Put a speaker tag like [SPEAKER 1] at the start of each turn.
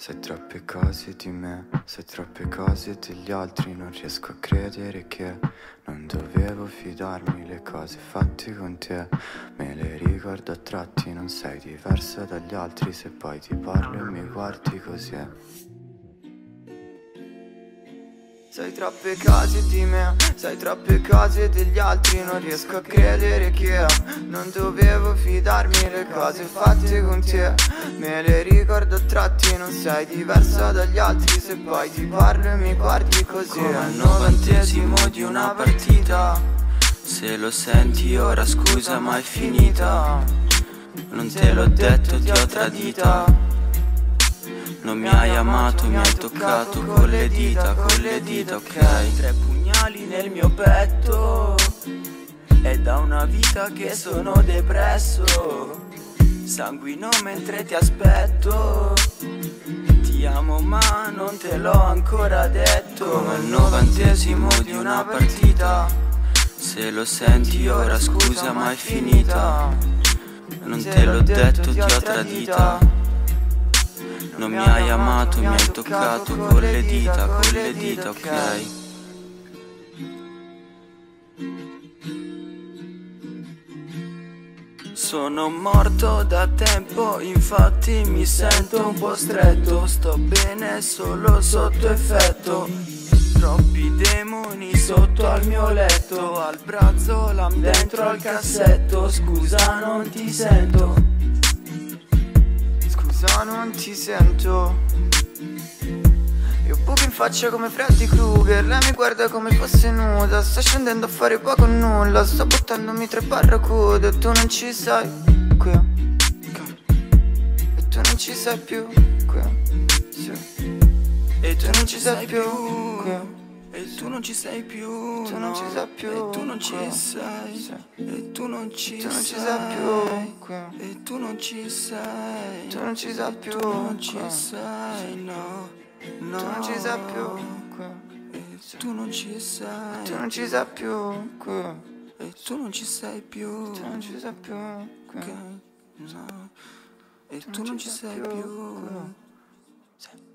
[SPEAKER 1] Sai troppe cose di me, sai troppe cose degli altri. Non riesco a credere che non dovevo fidarmi. Le cose fatte con te me le ricordo a tratti. Non sei diversa dagli altri, se poi ti parlo e mi guardi così. Sai troppe cose di me, sai troppe cose degli altri. Non riesco a credere che non dovevo fidarmi. Le cose fatte con te me le ricordo a tratti. Non sei diversa dagli altri, se poi ti parlo e mi guardi così.
[SPEAKER 2] Come al 90° di una partita, se lo senti ora scusa ma è finita. Non te l'ho detto, ti ho tradita. Non mi hai amato, mi hai toccato con le dita, ok? 3 pugnali nel mio petto, è da una vita che sono depresso. Sanguino mentre ti aspetto, ti amo ma non te l'ho ancora detto. Come al 90° di una partita, se lo senti ora scusa ma è finita. Non te l'ho detto, ti ho tradita. Non mi hai amato, mi hai toccato con le dita, ok? Sono morto da tempo, infatti mi sento un po' stretto. Sto bene solo sotto effetto. Troppi demoni sotto al mio letto, al brazzolam dentro al cassetto. Scusa non ti sento,
[SPEAKER 1] Non ti sento. Io buco in faccia come Freddy Krueger, lei mi guarda come fosse nuda. Sta scendendo a fare poco o nulla, sto buttandomi 3 barracude. E tu non ci sei qui, e tu non ci sei più qui, sì.
[SPEAKER 2] E tu non ci sei più
[SPEAKER 1] qui.
[SPEAKER 2] E tu non ci sei più,
[SPEAKER 1] tu non ci sei più,
[SPEAKER 2] e tu non ci sei,
[SPEAKER 1] sì.
[SPEAKER 2] E tu non ci
[SPEAKER 1] sei più qui.
[SPEAKER 2] E tu non ci sei,
[SPEAKER 1] tu non ci sei più,
[SPEAKER 2] tu non ci sei, no, no.
[SPEAKER 1] tu non ci sei più qui.
[SPEAKER 2] E tu non ci sei,
[SPEAKER 1] tu non ci sei più qui.
[SPEAKER 2] E tu non ci sei più,
[SPEAKER 1] tu non ci sei più qui.
[SPEAKER 2] no. E tu non ci sei più.